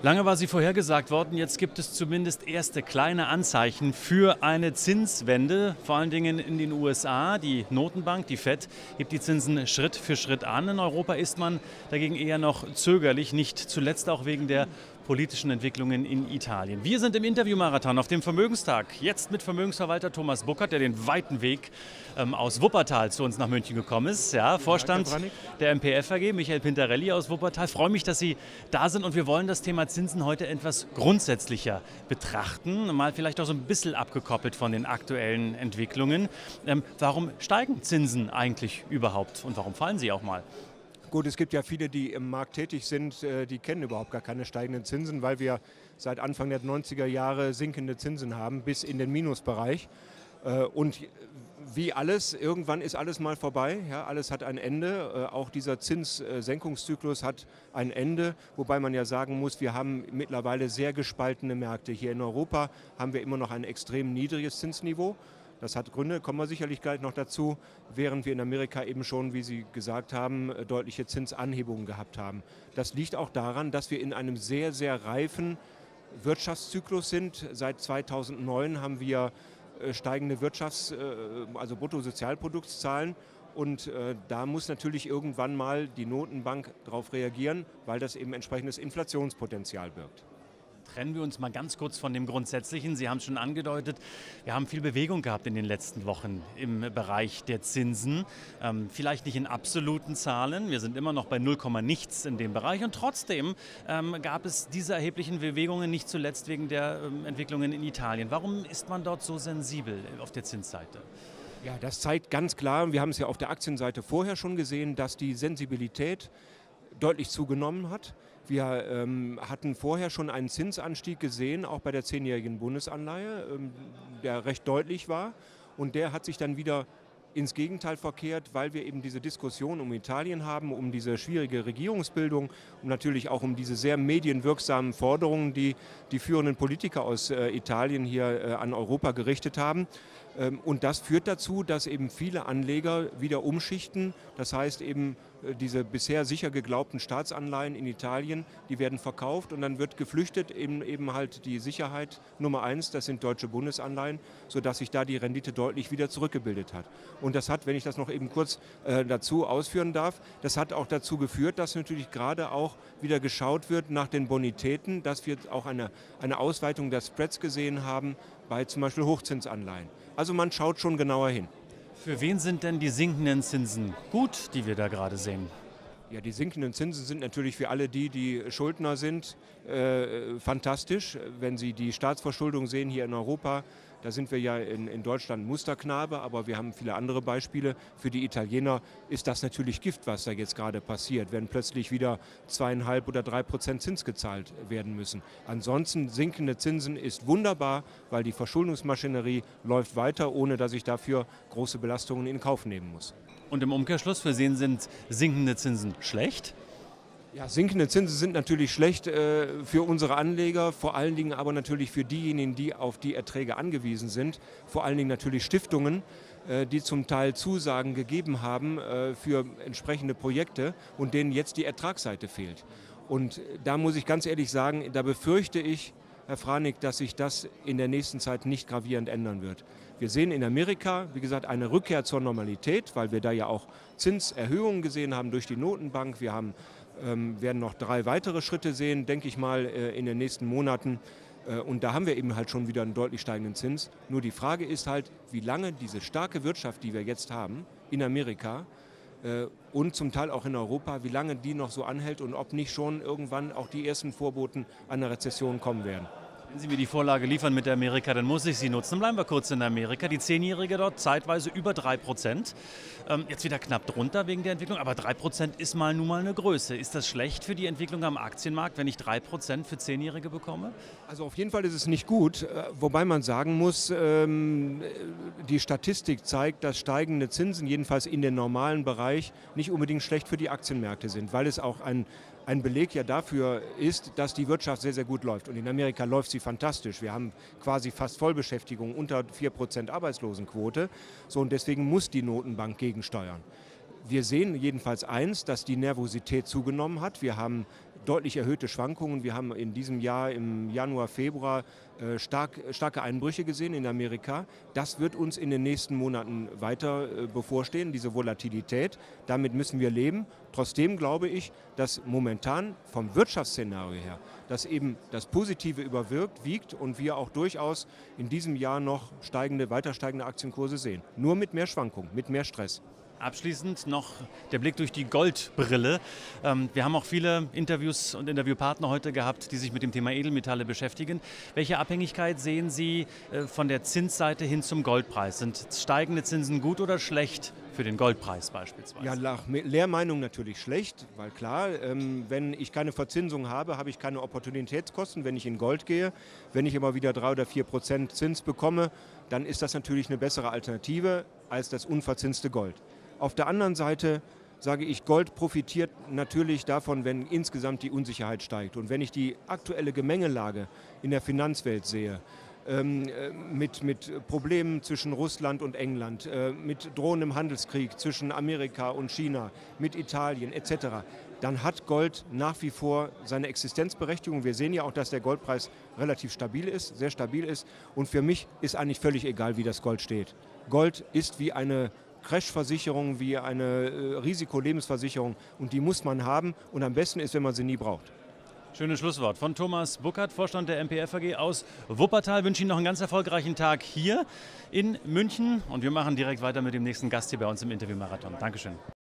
Lange war sie vorhergesagt worden, jetzt gibt es zumindest erste kleine Anzeichen für eine Zinswende, vor allen Dingen in den USA. Die Notenbank, die Fed, hebt die Zinsen Schritt für Schritt an. In Europa ist man dagegen eher noch zögerlich, nicht zuletzt auch wegen der politischen Entwicklungen in Italien. Wir sind im Interviewmarathon auf dem Vermögenstag, jetzt mit Vermögensverwalter Thomas Buckert, der den weiten Weg aus Wuppertal zu uns nach München gekommen ist. Ja, Vorstand der MPF AG, Michael Pintarelli aus Wuppertal. Ich freue mich, dass Sie da sind und wir wollen das Thema Zinsen heute etwas grundsätzlicher betrachten, mal vielleicht auch so ein bisschen abgekoppelt von den aktuellen Entwicklungen. Warum steigen Zinsen eigentlich überhaupt und warum fallen sie auch mal? Gut, es gibt ja viele, die im Markt tätig sind, die kennen überhaupt gar keine steigenden Zinsen, weil wir seit Anfang der 90er Jahre sinkende Zinsen haben, bis in den Minusbereich. Und wie alles, irgendwann ist alles mal vorbei, ja, alles hat ein Ende, auch dieser Zinssenkungszyklus hat ein Ende, wobei man ja sagen muss, wir haben mittlerweile sehr gespaltene Märkte. Hier in Europa haben wir immer noch ein extrem niedriges Zinsniveau. Das hat Gründe, kommen wir sicherlich gleich noch dazu, während wir in Amerika eben schon, wie Sie gesagt haben, deutliche Zinsanhebungen gehabt haben. Das liegt auch daran, dass wir in einem sehr, sehr reifen Wirtschaftszyklus sind. Seit 2009 haben wir steigende also Bruttosozialproduktzahlen und da muss natürlich irgendwann mal die Notenbank darauf reagieren, weil das eben entsprechendes Inflationspotenzial birgt. Trennen wir uns mal ganz kurz von dem Grundsätzlichen. Sie haben es schon angedeutet, wir haben viel Bewegung gehabt in den letzten Wochen im Bereich der Zinsen. Vielleicht nicht in absoluten Zahlen, wir sind immer noch bei 0, nichts in dem Bereich und trotzdem gab es diese erheblichen Bewegungen, nicht zuletzt wegen der Entwicklungen in Italien. Warum ist man dort so sensibel auf der Zinsseite? Ja, das zeigt ganz klar, wir haben es ja auf der Aktienseite vorher schon gesehen, dass die Sensibilität deutlich zugenommen hat. Wir hatten vorher schon einen Zinsanstieg gesehen, auch bei der 10-jährigen Bundesanleihe, der recht deutlich war. Und der hat sich dann wieder ins Gegenteil verkehrt, weil wir eben diese Diskussion um Italien haben, um diese schwierige Regierungsbildung, und natürlich auch um diese sehr medienwirksamen Forderungen, die die führenden Politiker aus Italien hier an Europa gerichtet haben. Und das führt dazu, dass eben viele Anleger wieder umschichten. Das heißt eben, diese bisher sicher geglaubten Staatsanleihen in Italien, die werden verkauft und dann wird geflüchtet eben halt die Sicherheit Nummer 1, das sind deutsche Bundesanleihen, sodass sich da die Rendite deutlich wieder zurückgebildet hat. Und das hat, wenn ich das noch eben kurz dazu ausführen darf, das hat auch dazu geführt, dass natürlich gerade auch wieder geschaut wird nach den Bonitäten, dass wir auch eine Ausweitung der Spreads gesehen haben bei zum Beispiel Hochzinsanleihen. Also man schaut schon genauer hin. Für wen sind denn die sinkenden Zinsen gut, die wir da gerade sehen? Ja, die sinkenden Zinsen sind natürlich für alle die Schuldner sind, fantastisch. Wenn Sie die Staatsverschuldung sehen hier in Europa, da sind wir ja in Deutschland Musterknabe, aber wir haben viele andere Beispiele. Für die Italiener ist das natürlich Gift, was da jetzt gerade passiert, wenn plötzlich wieder 2,5 oder 3% Zins gezahlt werden müssen. Ansonsten sinkende Zinsen ist wunderbar, weil die Verschuldungsmaschinerie läuft weiter, ohne dass ich dafür große Belastungen in Kauf nehmen muss. Und im Umkehrschluss, für wen sind sinkende Zinsen schlecht? Ja, sinkende Zinsen sind natürlich schlecht für unsere Anleger, vor allen Dingen aber natürlich für diejenigen, die auf die Erträge angewiesen sind, vor allen Dingen natürlich Stiftungen, die zum Teil Zusagen gegeben haben für entsprechende Projekte und denen jetzt die Ertragsseite fehlt. Und da muss ich ganz ehrlich sagen, da befürchte ich, Herr Franig, dass sich das in der nächsten Zeit nicht gravierend ändern wird. Wir sehen in Amerika, wie gesagt, eine Rückkehr zur Normalität, weil wir da ja auch Zinserhöhungen gesehen haben durch die Notenbank. Wir werden noch 3 weitere Schritte sehen, denke ich mal, in den nächsten Monaten. Und da haben wir eben halt schon wieder einen deutlich steigenden Zins. Nur die Frage ist halt, wie lange diese starke Wirtschaft, die wir jetzt haben, in Amerika und zum Teil auch in Europa, wie lange die noch so anhält und ob nicht schon irgendwann auch die ersten Vorboten einer Rezession kommen werden. Wenn Sie mir die Vorlage liefern mit Amerika, dann muss ich sie nutzen. Bleiben wir kurz in Amerika. Die 10-Jährige dort zeitweise über 3%. Jetzt wieder knapp drunter wegen der Entwicklung, aber 3% ist nun mal eine Größe. Ist das schlecht für die Entwicklung am Aktienmarkt, wenn ich 3% für 10-Jährige bekomme? Also auf jeden Fall ist es nicht gut, wobei man sagen muss, die Statistik zeigt, dass steigende Zinsen, jedenfalls in den normalen Bereich, nicht unbedingt schlecht für die Aktienmärkte sind, weil es auch ein Beleg ja dafür ist, dass die Wirtschaft sehr, sehr gut läuft. Und in Amerika läuft sie fantastisch. Wir haben quasi fast Vollbeschäftigung, unter 4% Arbeitslosenquote. So, und deswegen muss die Notenbank gegensteuern. Wir sehen jedenfalls eins, dass die Nervosität zugenommen hat. Wir haben deutlich erhöhte Schwankungen. Wir haben in diesem Jahr im Januar, Februar starke Einbrüche gesehen in Amerika. Das wird uns in den nächsten Monaten weiter bevorstehen, diese Volatilität. Damit müssen wir leben. Trotzdem glaube ich, dass momentan vom Wirtschaftsszenario her, dass eben das Positive wiegt und wir auch durchaus in diesem Jahr noch weiter steigende Aktienkurse sehen. Nur mit mehr Schwankungen, mit mehr Stress. Abschließend noch der Blick durch die Goldbrille. Wir haben auch viele Interviews und Interviewpartner heute gehabt, die sich mit dem Thema Edelmetalle beschäftigen. Welche Abhängigkeit sehen Sie von der Zinsseite hin zum Goldpreis? Sind steigende Zinsen gut oder schlecht für den Goldpreis beispielsweise? Ja, nach Lehrmeinung natürlich schlecht, weil klar, wenn ich keine Verzinsung habe, habe ich keine Opportunitätskosten, wenn ich in Gold gehe. Wenn ich immer wieder 3 oder 4% Zins bekomme, dann ist das natürlich eine bessere Alternative als das unverzinste Gold. Auf der anderen Seite sage ich, Gold profitiert natürlich davon, wenn insgesamt die Unsicherheit steigt. Und wenn ich die aktuelle Gemengelage in der Finanzwelt sehe, mit Problemen zwischen Russland und England, mit drohendem Handelskrieg zwischen Amerika und China, mit Italien etc., dann hat Gold nach wie vor seine Existenzberechtigung. Wir sehen ja auch, dass der Goldpreis relativ stabil ist, sehr stabil ist. Und für mich ist eigentlich völlig egal, wie das Gold steht. Gold ist wie eine Crashversicherung, wie eine Risikolebensversicherung und die muss man haben und am besten ist, wenn man sie nie braucht. Schönes Schlusswort von Thomas Buckert, Vorstand der MPF AG aus Wuppertal. Ich wünsche Ihnen noch einen ganz erfolgreichen Tag hier in München und wir machen direkt weiter mit dem nächsten Gast hier bei uns im Interviewmarathon. Dankeschön.